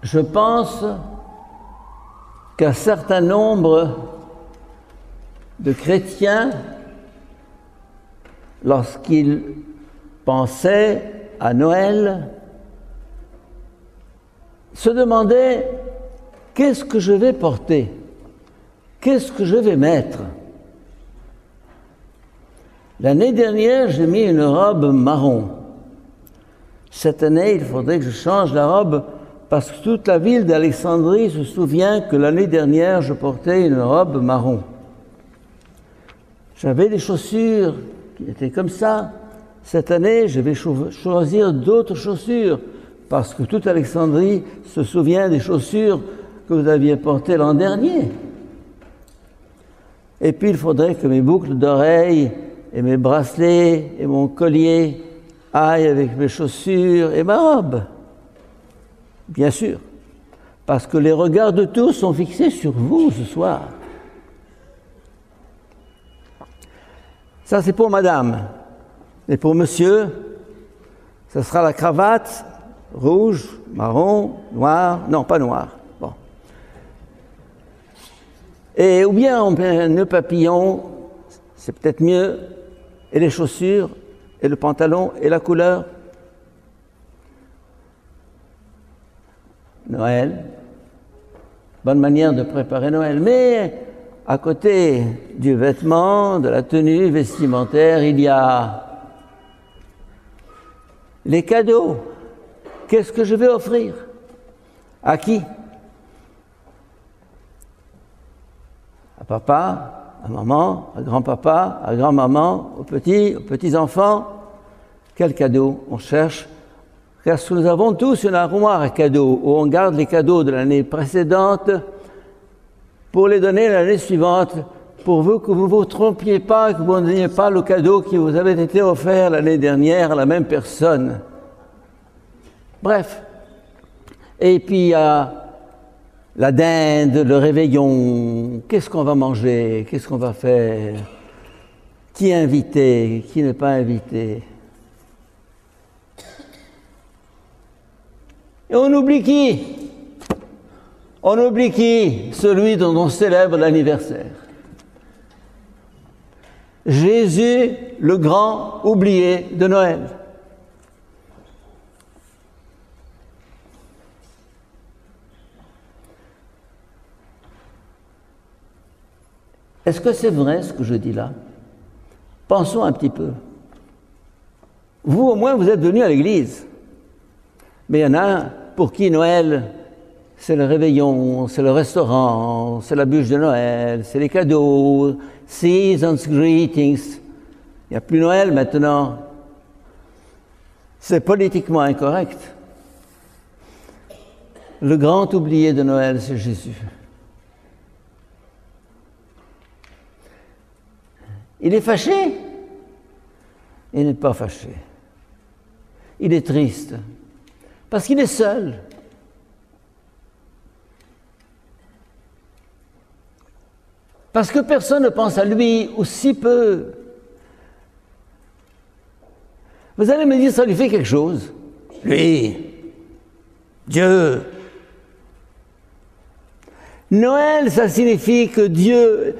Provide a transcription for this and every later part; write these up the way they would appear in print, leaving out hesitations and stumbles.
je pense qu'un certain nombre de chrétiens, lorsqu'ils pensaient à Noël, se demandaient « Qu'est-ce que je vais porter? Qu'est-ce que je vais mettre ?» L'année dernière, j'ai mis une robe marron. Cette année, il faudrait que je change la robe parce que toute la ville d'Alexandrie se souvient que l'année dernière, je portais une robe marron. J'avais des chaussures qui étaient comme ça. Cette année, je vais choisir d'autres chaussures parce que toute Alexandrie se souvient des chaussures que vous aviez portées l'an dernier. Et puis, il faudrait que mes boucles d'oreilles et mes bracelets et mon collier aillent avec mes chaussures et ma robe. Bien sûr, parce que les regards de tous sont fixés sur vous ce soir. Ça, c'est pour madame. Et pour monsieur, ce sera la cravate rouge, marron, noir, non, pas noir. Bon. Et ou bien on met un nœud papillon, c'est peut-être mieux, et les chaussures, et le pantalon, et la couleur. Noël, bonne manière de préparer Noël, mais à côté du vêtement, de la tenue vestimentaire, il y a les cadeaux. Qu'est-ce que je vais offrir? À qui? À papa, à maman, à grand-papa, à grand-maman, aux petits-enfants. Quel cadeau on cherche? Parce que nous avons tous une armoire à cadeaux où on garde les cadeaux de l'année précédente pour les donner l'année suivante, pour vous que vous ne vous trompiez pas, que vous ne donniez pas le cadeau qui vous avait été offert l'année dernière à la même personne. Bref. Et puis il y a la dinde, le réveillon. Qu'est-ce qu'on va manger? Qu'est-ce qu'on va faire? Qui est invité? Qui n'est pas invité? Et on oublie qui? On oublie qui? Celui dont on célèbre l'anniversaire. Jésus, le grand oublié de Noël. Est-ce que c'est vrai ce que je dis là? Pensons un petit peu. Vous, au moins, vous êtes venus à l'église. Mais il y en a pour qui Noël, c'est le réveillon, c'est le restaurant, c'est la bûche de Noël, c'est les cadeaux, seasons greetings. Il n'y a plus Noël maintenant. C'est politiquement incorrect. Le grand oublié de Noël, c'est Jésus. Il est fâché? Il n'est pas fâché. Il est triste. Parce qu'il est seul. Parce que personne ne pense à lui, ou si peu. Vous allez me dire, ça lui fait quelque chose. Lui, Dieu. Noël, ça signifie que Dieu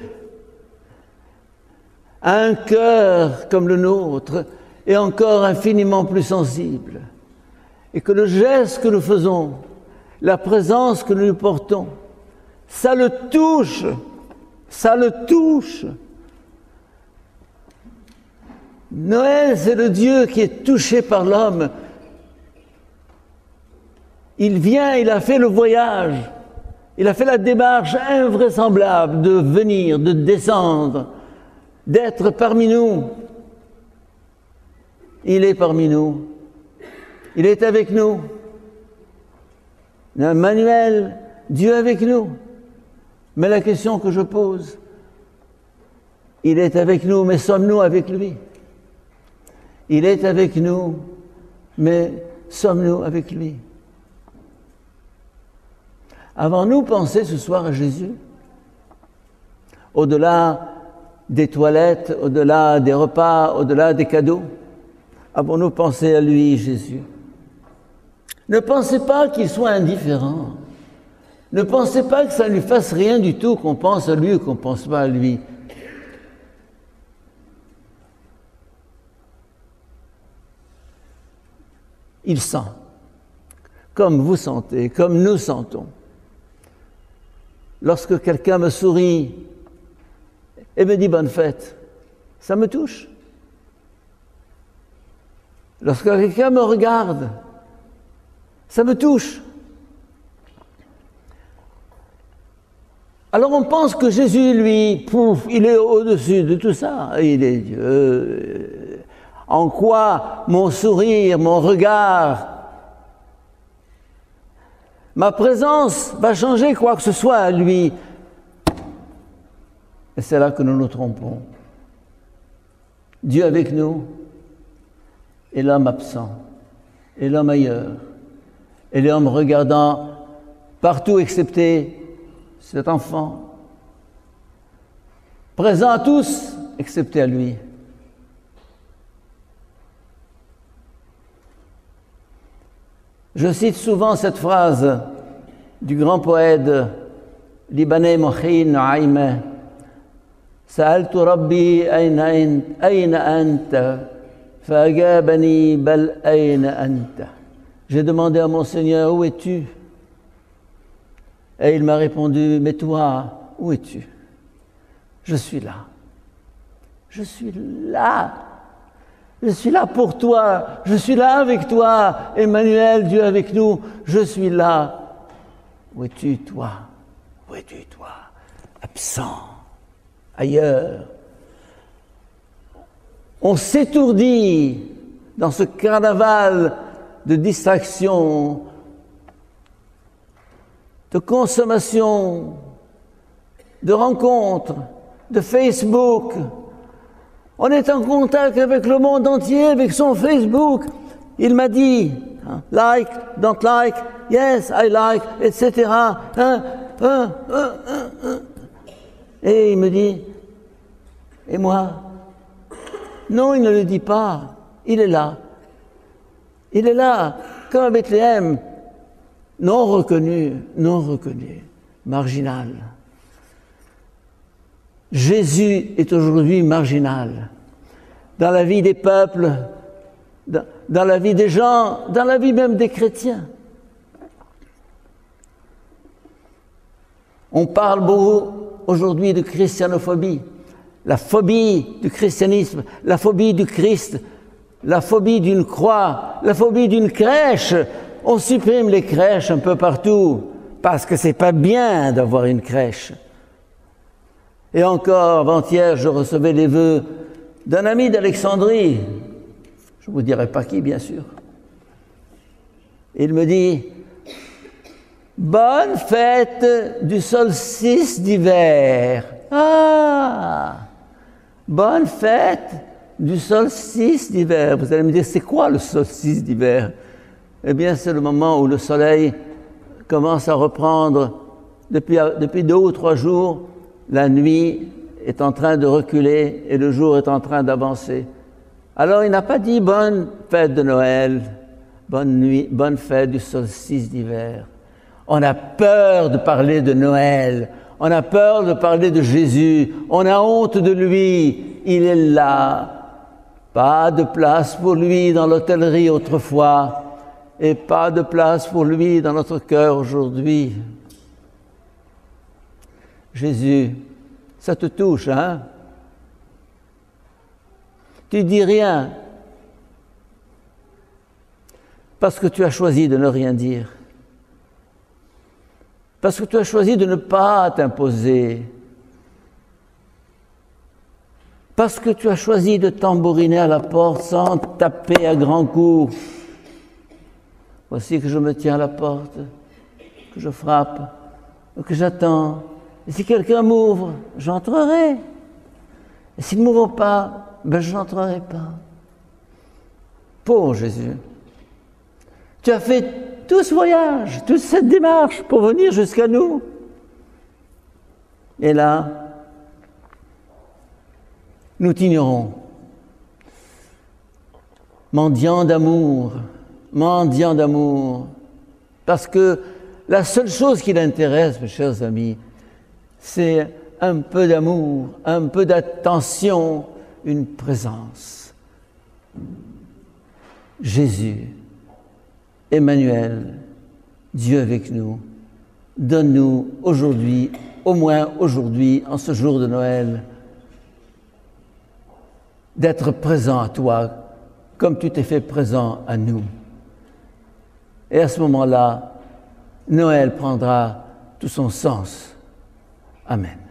a un cœur comme le nôtre, et encore infiniment plus sensible. Et que le geste que nous faisons, la présence que nous lui portons, ça le touche, ça le touche. Noël, c'est le Dieu qui est touché par l'homme. Il vient, il a fait le voyage, il a fait la démarche invraisemblable de venir, de descendre, d'être parmi nous. Il est parmi nous. Il est avec nous. Emmanuel, Dieu avec nous. Mais la question que je pose, il est avec nous, mais sommes-nous avec lui? Il est avec nous, mais sommes-nous avec lui? Avons-nous pensé ce soir à Jésus? Au-delà des toilettes, au-delà des repas, au-delà des cadeaux, avons-nous pensé à lui, Jésus? Ne pensez pas qu'il soit indifférent. Ne pensez pas que ça ne lui fasse rien du tout qu'on pense à lui ou qu'on ne pense pas à lui. Il sent, comme vous sentez, comme nous sentons. Lorsque quelqu'un me sourit et me dit bonne fête, ça me touche. Lorsque quelqu'un me regarde, ça me touche. Alors on pense que Jésus, lui, pouf, il est au-dessus de tout ça. Il est Dieu. En quoi mon sourire, mon regard, ma présence va changer quoi que ce soit à lui? Et c'est là que nous nous trompons. Dieu avec nous et l'homme absent, et l'homme ailleurs, et l'homme regardant partout excepté cet enfant, présent à tous excepté à lui. Je cite souvent cette phrase du grand poète libanais Mohi Naïm. سألت ربي أين أنت فأجابني بل أين أنت. J'ai demandé à mon Seigneur, où es-tu? Et il m'a répondu, mais toi, où es-tu? Je suis là. Je suis là. Je suis là pour toi. Je suis là avec toi. Emmanuel, Dieu avec nous. Je suis là. Où es-tu, toi? Où es-tu, toi? Absent. Ailleurs. On s'étourdit dans ce carnaval de distraction, de consommation, de rencontres, de Facebook. On est en contact avec le monde entier, avec son Facebook. Il m'a dit, like, don't like, yes, I like, etc. Et il me dit, et moi? Non, il ne le dit pas. Il est là. Il est là, comme à Bethléem, non reconnu, marginal. Jésus est aujourd'hui marginal dans la vie des peuples, dans la vie des gens, dans la vie même des chrétiens. On parle beaucoup aujourd'hui de christianophobie, la phobie du christianisme, la phobie du Christ, la phobie d'une croix, la phobie d'une crèche. On supprime les crèches un peu partout parce que c'est pas bien d'avoir une crèche. Et encore, avant-hier, je recevais les vœux d'un ami d'Alexandrie. Je ne vous dirai pas qui, bien sûr. Il me dit, bonne fête du solstice d'hiver. Ah, bonne fête du solstice d'hiver. Vous allez me dire, c'est quoi le solstice d'hiver? Eh bien, c'est le moment où le soleil commence à reprendre. Depuis 2 ou 3 jours, la nuit est en train de reculer et le jour est en train d'avancer. Alors, il n'a pas dit bonne fête de Noël, bonne nuit, bonne fête du solstice d'hiver. On a peur de parler de Noël, on a peur de parler de Jésus, on a honte de lui, il est là. Pas de place pour lui dans l'hôtellerie autrefois et pas de place pour lui dans notre cœur aujourd'hui. Jésus, ça te touche, hein? Tu dis rien parce que tu as choisi de ne rien dire. Parce que tu as choisi de ne pas t'imposer. Parce que tu as choisi de tambouriner à la porte sans taper à grands coups. Voici que je me tiens à la porte, que je frappe, que j'attends. Et si quelqu'un m'ouvre, j'entrerai. Et s'il ne m'ouvre pas, je n'entrerai pas. Pauvre Jésus, tu as fait tout ce voyage, toute cette démarche pour venir jusqu'à nous. Et là, nous t'ignorons. Mendiant d'amour, parce que La seule chose qui l'intéresse, mes chers amis, c'est un peu d'amour, un peu d'attention, une présence. Jésus, Emmanuel, Dieu avec nous, donne-nous aujourd'hui, au moins aujourd'hui, en ce jour de Noël, d'être présent à toi, comme tu t'es fait présent à nous. Et à ce moment-là, Noël prendra tout son sens. Amen.